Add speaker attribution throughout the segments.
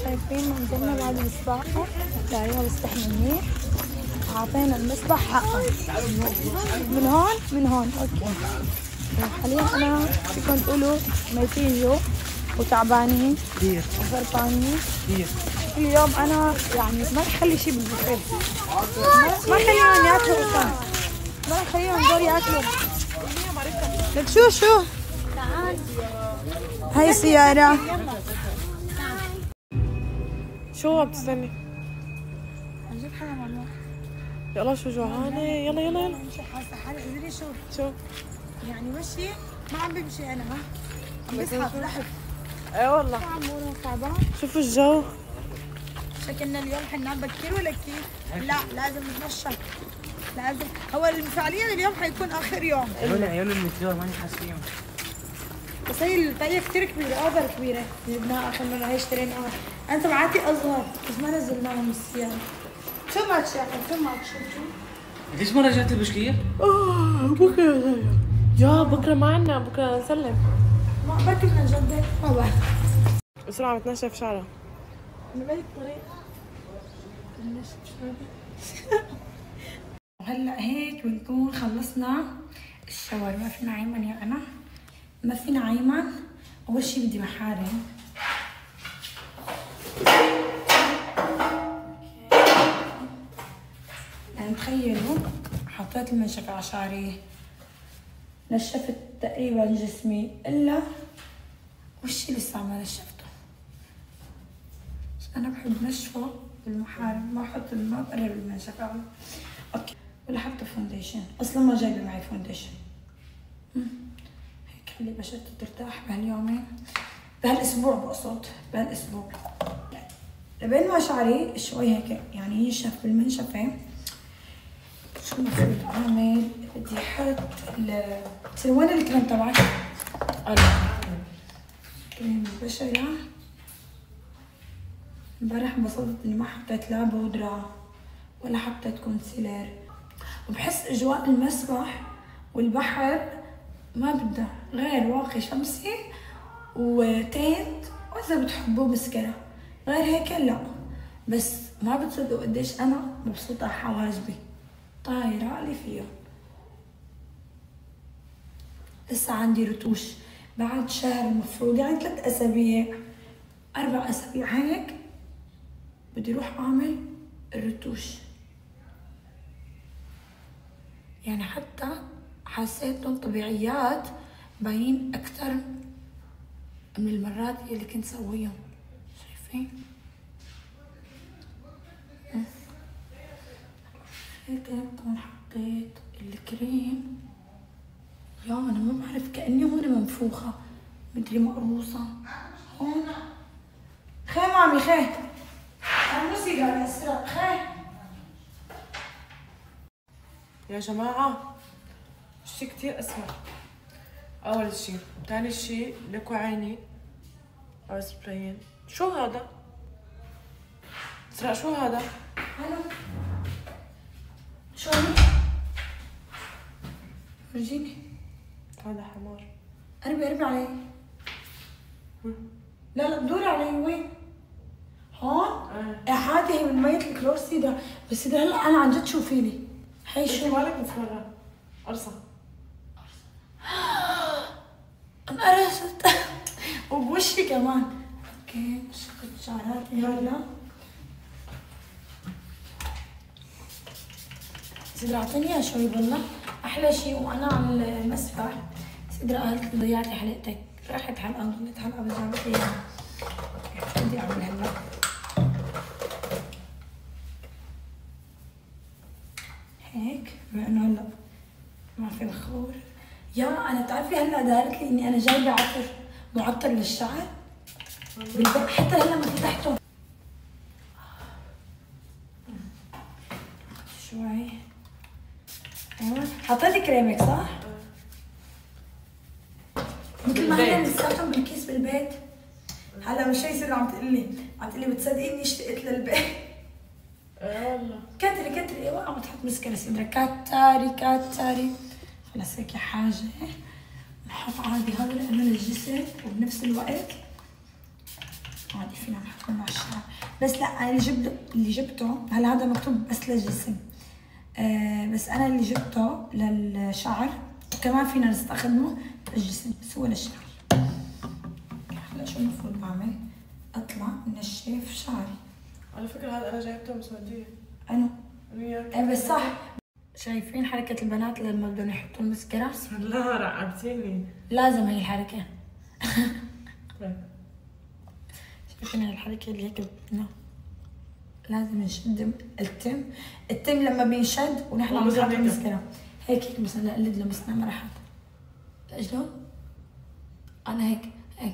Speaker 1: شايفين منظرنا بعد السباحة. دايما بستحمى منيح. أعطينا المسبح حقه. من هون أوكي. حاليا أنا فيكم تقولوا ميتيجوا وتعبانين كثير وفرطانين كثير. اليوم أنا يعني ما رح أخلي شيء بالبوفيه. ما خليهم ياكلوا أصلا. ما رح أخليهم دول ياكلوا. لك شو هاي السيارة.
Speaker 2: شو بتستني؟
Speaker 1: نجيب حدا ممنوع.
Speaker 2: يلا شو جوعانة. يلا
Speaker 1: مش حاسة حالي. ادري
Speaker 2: شو
Speaker 1: يعني مشي ما عم بمشي انا. عم بزحف لحف.
Speaker 2: اي والله
Speaker 1: عمورة تعبان.
Speaker 2: شوفوا الجو.
Speaker 1: شكلنا اليوم حننام بكير ولا كيف؟ لا لازم نتمشى. لازم هو فعليا اليوم حيكون اخر يوم.
Speaker 3: عيون المتجور ماني حاسس فيهم.
Speaker 1: بس هي الطاقية كثير كبيرة، اوفر كبيرة. جبناها اخر مرة، هي اشتريناها. انا تبعاتي اصغر بس ما نزلناهم السيارة. شو ماتش يا اخي؟ شو ماتش؟
Speaker 3: ليش ما رجعت البشكير؟
Speaker 2: بكره يا بكره ما عنا. بكره نسلم.
Speaker 1: ما بركي بدنا نجدد. ما بعرف.
Speaker 2: بسرعة بتنشف شعرها.
Speaker 1: من باقي الطريق وهلا هيك بنكون خلصنا الشاور. ما فينا عيمن يا انا، ما فينا عيمن. اول شي بدي محارم. يعني تخيلوا حطيت المنشفة على شعري، نشفت تقريبا جسمي الا وشي لسه ما نشفته. انا بحب نشفه بالمحارم، ما احط ما بقرب المنشفة. اوكي. ولا حتى فونديشن، اصلا ما جايبه معي فونديشن. هيك خلي بشرتي ترتاح بهاليومين، بهالاسبوع بقصد، بهالاسبوع لبين ما شعري شوي هيك يعني ينشف بالمنشفة. شو المفروض اعمل؟ بدي احط وين الكريم تبعك؟ كريم البشرة. امبارح انبسطت اني ما حطيت لا بودرة ولا حطيت كونسيلر. وبحس اجواء المسبح والبحر ما بدها غير واقي شمسي وتينت، واذا بتحبوه مسكرة. غير هيك لا. بس ما بتصدقوا قديش انا مبسوطة على حواجبي، طايرة لي فيهم. لسه عندي رتوش بعد شهر المفروض، يعني 3 أسابيع 4 أسابيع هيك بدي اروح اعمل الرتوش. يعني حتى حسيتهم طبيعيات باين اكثر من المرات اللي كنت سويهم. شايفين؟ هيك هون حطيت الكريم. يا انا ما بعرف، كاني هون منفوخه، مدري مقروصه. هون خي مامي خي، انا موسيقى الاسرع خي.
Speaker 2: يا جماعة شي كتير اسمر. اول شي. ثاني شي لكوا عيني او سبرايين. شو هذا؟ اسراء شو هذا؟
Speaker 1: هلا شو هذا؟ فرجيني.
Speaker 2: هذا حمار.
Speaker 1: قربي علي. لا دوري علي. وين؟ هون؟ يا حادي هي من مية الكلور سيدرا. بس سيدرا هلا انا عن جد شوفي لي. هي شو؟
Speaker 2: مالك مفرة؟ قرصة.
Speaker 1: انقرصت. وبوشي كمان. اوكي شقت شعراتي هلا. سيدرا اعطيني اياها شوي بالله. احلى شيء وانا على المسبح سيدرا قالت لي ضيعتي حلقتك. راحت حلقه وضلت حلقه بس جابت لي اياها. بدي اعمل هلا هيك بما انه هلا ما في الخور. يا انا بتعرفي هلا دارت لي اني انا جايبه عطر معطر للشعر حتى هلا ما فتحته. شوي. ايوه حطيتي كريمك صح؟ مثل ما هي لساتهم بالكيس بالبيت. هلا مش هي سيدة عم تقلي بتصدقي اني اشتقت للبيت.
Speaker 2: والله
Speaker 1: كتري اوعى ما تحط مسكرة سيدرا. كتاري خلص هيك حاجة نحط عادي هذا لانه للجسم وبنفس الوقت عادي فينا نحط منه على الشعر، بس لا أنا اللي جبته هلا هذا مكتوب بس للجسم، بس انا اللي جبته للشعر، كمان فينا نستخدمه للجسم بس هو للشعر. هلا شو المفروض بعمل؟ اطلع نشف شعري.
Speaker 2: على فكرة هذا أنا جايبته مسودية.
Speaker 1: انا
Speaker 2: وياك.
Speaker 1: ايه بس صح. شايفين حركة البنات لما بدهم يحطوا المسكرة؟
Speaker 2: بسم الله رعبتيني.
Speaker 1: لازم هي الحركة.
Speaker 2: طيب.
Speaker 1: شايفين هاي الحركة اللي هيك لازم نشد التم لما بينشد ونحن عم نحط المسكرة هيك مثلا نقلد له بس ما راح شلون؟ انا هيك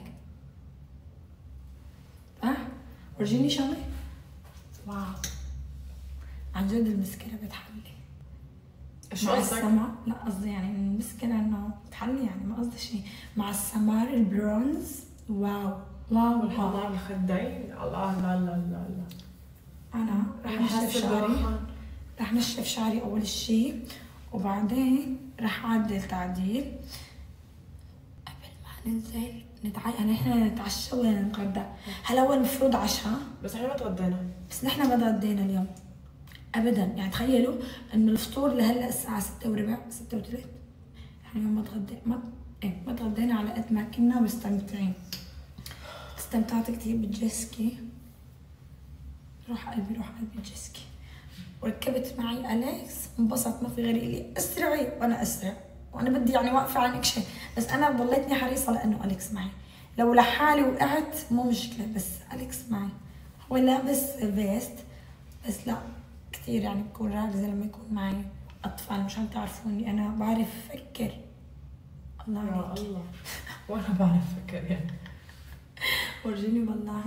Speaker 1: ورجيني شغلة. واو عن جد المسكرة بتحلي.
Speaker 2: شو
Speaker 1: مع
Speaker 2: قصدك؟
Speaker 1: السمر، لا قصدي يعني المسكرة انه بتحلي، يعني ما قصدي شيء. مع السمر البرونز واو واو
Speaker 2: والحمار الخدين الله لا لا لا لا.
Speaker 1: انا رح نشف شعري، رح نشف شعري اول شيء وبعدين رح اعدل تعديل قبل ما ننزل يعني احنا نتعشى ولا نتغدى. هلا هو المفروض عشاء
Speaker 2: بس احنا ما تغدينا.
Speaker 1: بس نحن ما تغدينا اليوم ابدا. يعني تخيلوا انه الفطور لهلا الساعة 6:15 6:03. احنا اليوم ما تغدينا على قد ما كنا مستمتعين. استمتعت كثير بالجيسكي. روح قلبي الجيسكي. وركبت معي أليكس انبسط، ما في غير لي اسرعي وانا اسرع، وانا بدي يعني واقفه عنك شيء، بس انا ضليتني حريصه لانه أليكس معي. لو لحالي وقعت مو مشكله، بس أليكس معي. هو لابس فيست بس لا كثير يعني بكون راكزه لما يكون معي اطفال. مشان تعرفوني انا بعرف افكر. الله عليك.
Speaker 2: يا الله وانا بعرف افكر يعني.
Speaker 1: ورجيني والله.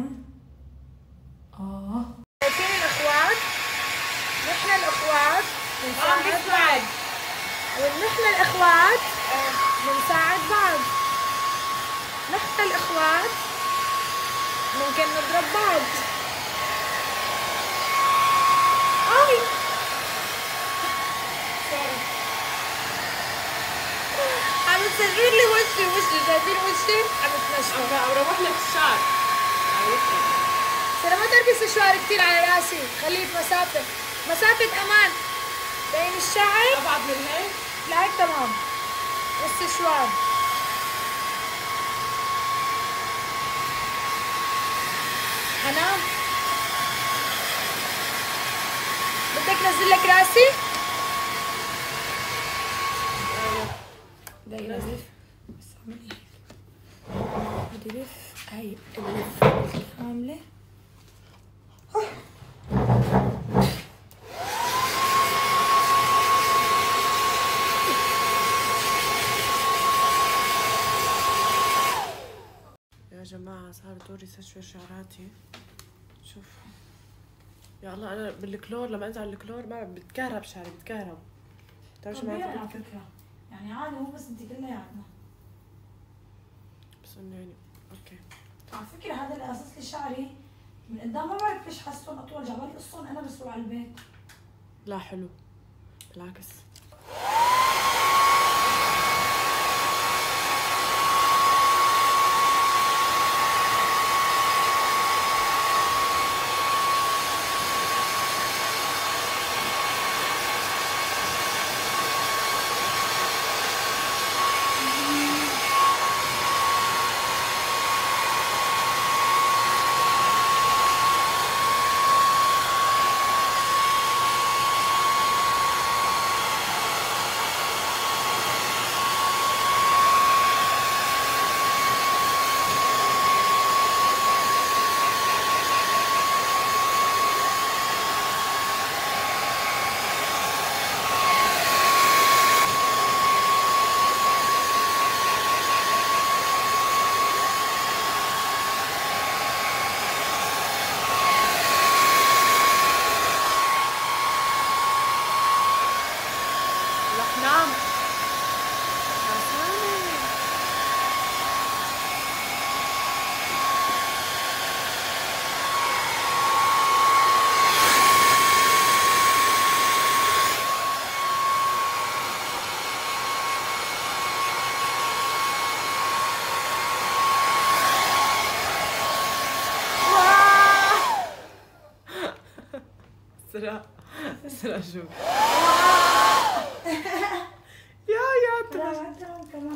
Speaker 1: شايفين الاخوات؟ نحن الاخوات بنساعد بعض، ونحن الاخوات بنساعد بعض. نحن الاخوات ممكن نضرب بعض. عم تصغر لي وشي شايفين وشي؟ عم تنشفه.
Speaker 2: عم بروح لك الشعر.
Speaker 1: ترى ما تركز الشعر كثير على راسي، خليه في مسافة أمان بين الشعر.
Speaker 2: ابعد من هيك؟
Speaker 1: لا هيك تمام. بس الشوار حنان بدك نزل لك راسي؟ بدي لف بس اعمل هيك. بدي لف هي اللف الكاملة.
Speaker 2: يا جماعة صار دوري استشفي شعراتي. شوف يا الله انا بالكلور لما انزل على الكلور ما بتكهرب شعري بتكهرب. بتعرفي
Speaker 1: طبيعي
Speaker 2: معي
Speaker 1: على فكرة، يعني عادي مو بس انت كلياتنا.
Speaker 2: بس انه يعني اوكي.
Speaker 1: على فكرة هذا اللي قصص لي شعري من قدام ما بعرف ليش حسهم اطول، جعبالي قصهم انا بسوق على البيت.
Speaker 2: لا حلو بالعكس. اسرع شو يا
Speaker 1: تمام كمان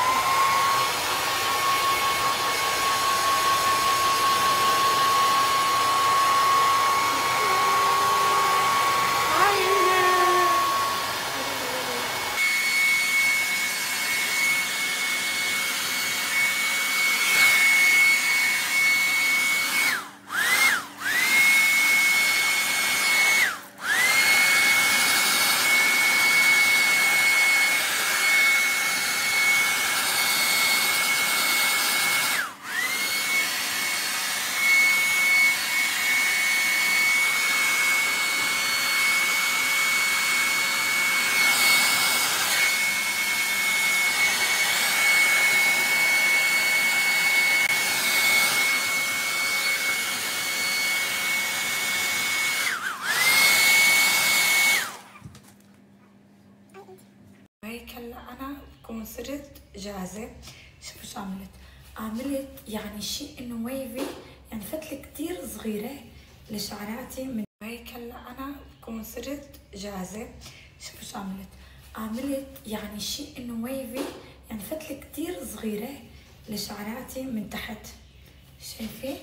Speaker 1: هيك هلا انا بكون صرت جاهزه. شوفوا شو عملت يعني شيء انه ويفي، يعني فتله كثير صغيره لشعراتي. من هيك هلا انا بكون صرت جاهزه. شوفوا شو عملت يعني شيء انه ويفي، يعني فتله كثير صغيره لشعراتي من تحت. شايفين؟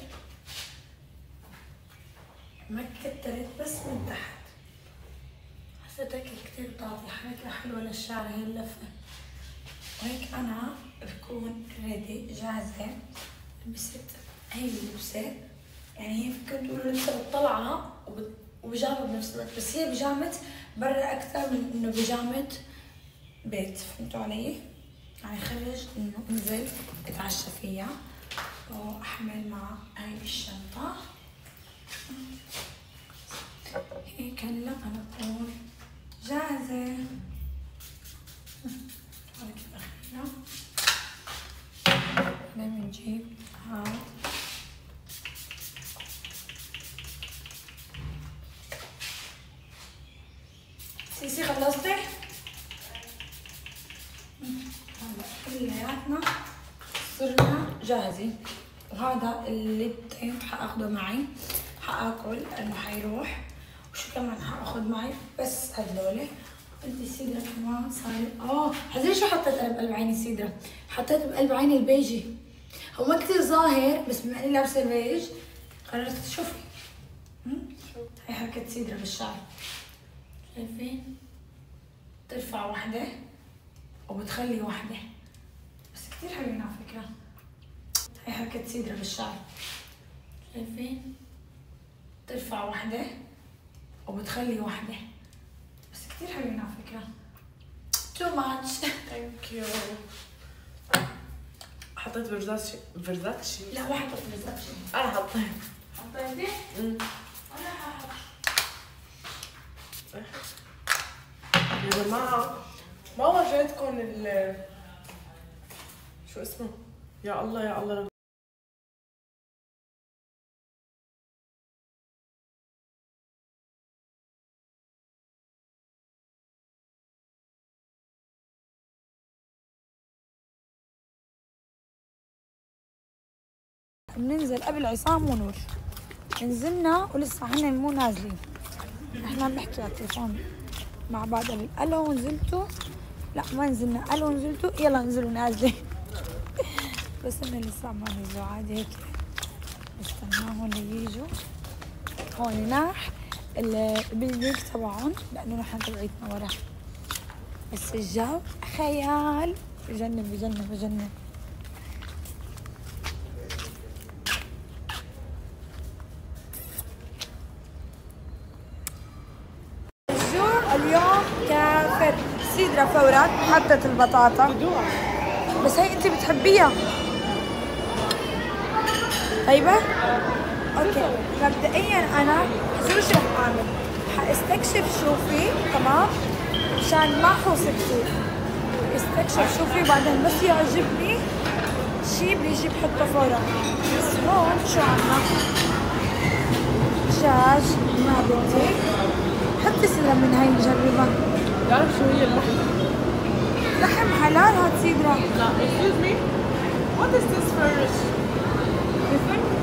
Speaker 1: ما كترت بس من تحت. حسيت هيك كتير واضحة، هيك حلوة للشعر هي اللفة. وهيك أنا بكون ريدي جاهزة. لبست هي اللبسة، يعني هي فيكم تقولوا لبسة بتطلعها وبيجامة بنفس الوقت، بس هي بيجامة برا أكثر من إنه بيجامة بيت. فهمتوا علي؟ يعني خرج إنه انزل اتعشى فيها وأحمل مع هاي الشنطة. هيك هلا أنا بكون جاهزة. هذا كيف أخذنا. بعدين بنجيب هاد سيسي. خلصتي؟ هلا كلياتنا صرنا جاهزين. وهذا اللبتين حاخده معي، حاكل لانه حيروح. وشو كمان حاخذ معي؟ بس هذول. بدي سيدرا كمان صار. حزين شو حطيت انا بقلب عيني سيدرا؟ حطيت بقلب عيني البيجي. هو ما كثير ظاهر بس بما اني لابسه البيج قررت تشوفي. هاي حركة سيدرا بالشعر. شايفين؟ ترفع وحدة وبتخلي وحدة، بس كثير حلوين على فكرة. هاي حركة سيدرا بالشعر. شايفين؟ ترفع وحدة وبتخلي وحدة، بس كثير حلوين على فكرة. too much.
Speaker 2: ثانك يو. حطيت فيرزاتشي.
Speaker 1: لا ما حطيت فيرزاتشي.
Speaker 2: انا حطيت.
Speaker 1: حطيتي؟ انا ححط.
Speaker 2: يا جماعة ما ورجيتكم شو اسمه؟ يا الله يا الله.
Speaker 1: بننزل قبل عصام ونور. نزلنا ولسه هن مو نازلين. احنا عم نحكي على التليفون مع بعض قبل. الو نزلتوا؟ لا ما نزلنا. الو نزلتوا؟ يلا نزلوا نازلين. بس هن لسه ما نزلوا عادي هيك. نستناهم ليجوا. هون ناح البيلدينج تبعهم لانه نحن تبعيتنا ورا. بس الجو خيال. بجنن بجنن بجنن. اليوم كافر. سيدرا فورات حطت البطاطا بس هي انت بتحبيها. طيبة؟ اوكي. مبدئيا انا شو رح اعمل؟ حاستكشف شو في، تمام؟ مشان ما حوصل كثير. استكشف شو في بعدين بس يعجبني شي بيجي بحطه فورا. بس هون شو عنا؟ دجاج ما بدي. حطي سيدرا من هاي نجربها.
Speaker 2: بتعرف شو هي اللحم؟
Speaker 1: لحم حلال هاد سيدرا.
Speaker 2: لا excuse me. What is this first?
Speaker 1: بفن